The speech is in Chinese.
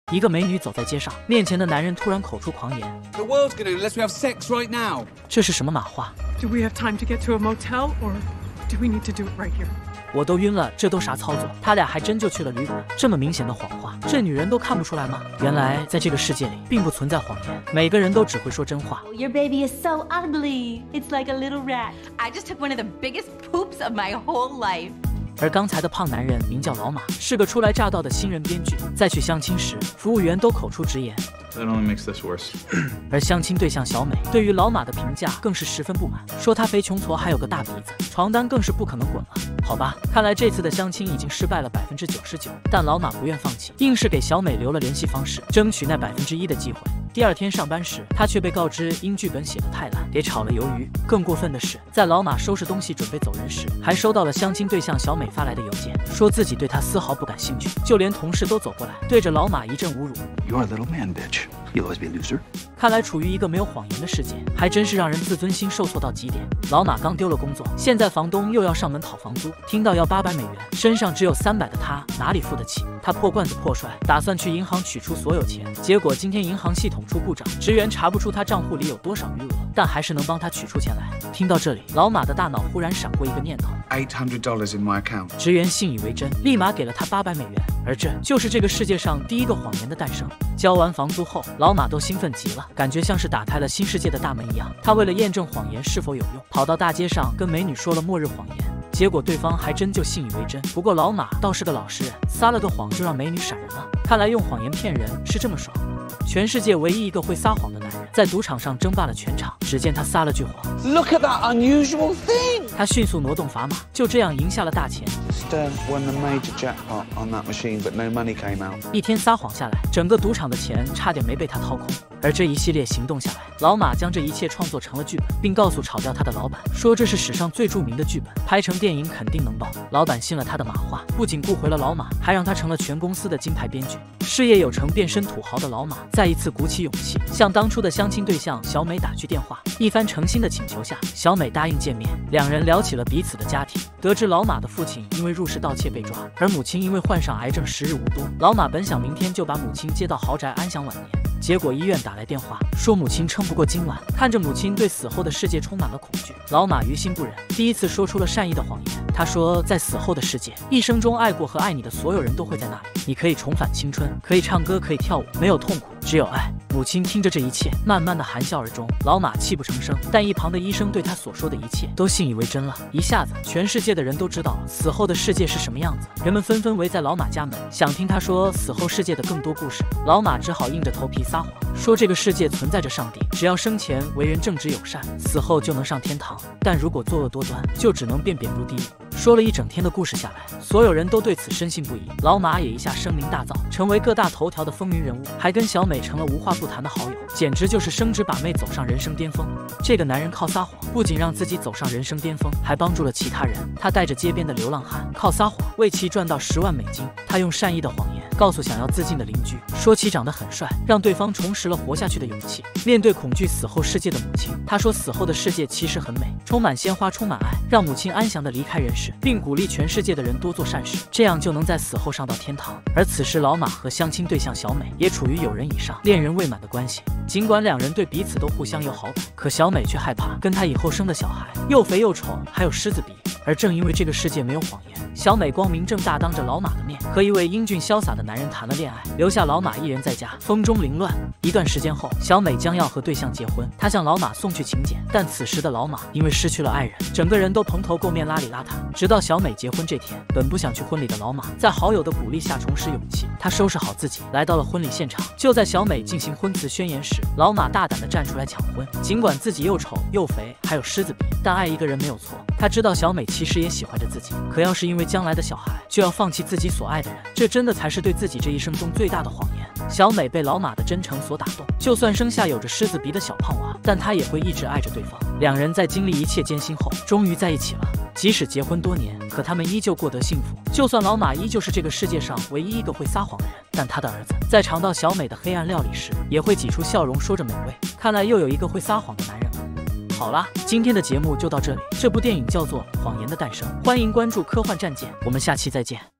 一个美女走在街上，面前的男人突然口出狂言。 The world's gonna unless we have sex right now. 这是什么马话 Do we have time to get to a motel, or do we need to do it right here? 我都晕了，这都啥操作？他俩还真就去了旅馆。这么明显的谎话，这女人都看不出来吗？原来在这个世界里，并不存在谎言，每个人都只会说真话。 Your baby is so ugly. It's like a little rat. I just took one of the biggest poops of my whole life. 而刚才的胖男人名叫老马，是个初来乍到的新人编剧。在去相亲时，服务员都口出直言。 That only makes this worse. 而相亲对象小美对于老马的评价更是十分不满，说他肥穷矬还有个大鼻子，床单更是不可能滚了。好吧，看来这次的相亲已经失败了99%，但老马不愿放弃，硬是给小美留了联系方式，争取那1%的机会。第二天上班时，他却被告知因剧本写得太烂，给炒了鱿鱼。更过分的是，在老马收拾东西准备走人时，还收到了相亲对象小美发来的邮件，说自己对他丝毫不感兴趣，就连同事都走过来，对着老马一阵侮辱。 You're a little man, bitch. You'll always be a loser. 看来处于一个没有谎言的世界，还真是让人自尊心受挫到极点。老马刚丢了工作，现在房东又要上门讨房租，听到要800美元，身上只有300的他哪里付得起？他破罐子破摔，打算去银行取出所有钱，结果今天银行系统出故障，职员查不出他账户里有多少余额，但还是能帮他取出钱来。听到这里，老马的大脑忽然闪过一个念头 $800 in my account. 职员信以为真，立马给了他800美元，而这就是这个世界上第一个谎言的诞生。交完房租后，老马都兴奋极了，感觉像是打开了新世界的大门一样。他为了验证谎言是否有用，跑到大街上跟美女说了末日谎言，结果对方还真就信以为真。不过老马倒是个老实人，撒了个谎就让美女闪人了。看来用谎言骗人是这么爽。全世界唯一一个会撒谎的男人，在赌场上争霸了全场。只见他撒了句谎 Look at that unusual thing. 他迅速挪动砝码，就这样赢下了大钱。 Stern won the major jackpot on that machine, but no money came out. 一天撒谎下来，整个赌场的钱差点没被他掏空。而这一系列行动下来，老马将这一切创作成了剧本，并告诉炒掉他的老板，说这是史上最著名的剧本，拍成电影肯定能爆。老板信了他的马话，不仅雇回了老马，还让他成了全公司的金牌编剧。事业有成变身土豪的老马，再一次鼓起勇气，向当初的相亲对象小美打去电话。一番诚心的请求下，小美答应见面，两人聊起了彼此的家庭。得知老马的父亲因为入室盗窃被抓，而母亲因为患上癌症时日无多。老马本想明天就把母亲接到豪宅安享晚年，结果医院打来电话说母亲撑不过今晚。看着母亲对死后的世界充满了恐惧，老马于心不忍，第一次说出了善意的谎言。他说，在死后的世界，一生中爱过和爱你的所有人都会在那里，你可以重返青春，可以唱歌，可以跳舞，没有痛苦，只有爱。母亲听着这一切，慢慢的含笑而终。老马泣不成声，但一旁的医生对他所说的一切都信以为真了。一下子，全世界的人都知道了死后的世界是什么样子，人们纷纷围在老马家门，想听他说死后世界的更多故事。老马只好硬着头皮撒谎，说这个世界存在着上帝，只要生前为人正直友善，死后就能上天堂，但如果作恶多端，就只能便贬入地狱。说了一整天的故事下来，所有人都对此深信不疑。老马也一下声名大噪，成为各大头条的风云人物，还跟小美成了无话不谈的好友，简直就是升职把妹走上人生巅峰。这个男人靠撒谎不仅让自己走上人生巅峰，还帮助了其他人。他带着街边的流浪汉，靠撒谎为其赚到10万美金。他用善意的谎言告诉想要自尽的邻居，说其长得很帅，让对方重拾了活下去的勇气。面对恐惧死后世界的母亲，他说死后的世界其实很美，充满鲜花，充满爱，让母亲安详地离开人世，并鼓励全世界的人多做善事，这样就能在死后上到天堂。而此时老马和相亲对象小美也处于友人以上、恋人未满的关系。尽管两人对彼此都互相有好感，可小美却害怕跟他以后生的小孩又肥又丑，还有狮子鼻。而正因为这个世界没有谎言，小美光明正大当着老马的面和一位英俊潇洒的男人谈了恋爱，留下老马一人在家风中凌乱。一段时间后，小美将要和对象结婚，她向老马送去请柬，但此时的老马因为失去了爱人，整个人都蓬头垢面、邋里邋遢。直到小美结婚这天，本不想去婚礼的老马在好友的鼓励下重拾勇气，他收拾好自己来到了婚礼现场。就在小美进行婚词宣言时，老马大胆地站出来抢婚。尽管自己又丑又肥还有狮子鼻，但爱一个人没有错。他知道小美其实也喜欢着自己，可要是因为将来的小孩就要放弃自己所爱的人，这真的才是对自己这一生中最大的谎言。小美被老马的真诚所打动，就算生下有着狮子鼻的小胖娃，但她也会一直爱着对方。两人在经历一切艰辛后，终于在一起了。即使结婚多年，可他们依旧过得幸福。就算老马依旧是这个世界上唯一一个会撒谎的人，但他的儿子在尝到小美的黑暗料理时，也会挤出笑容，说着美味。看来又有一个会撒谎的男人了。好啦，今天的节目就到这里。这部电影叫做《谎言的诞生》，欢迎关注科幻战舰，我们下期再见。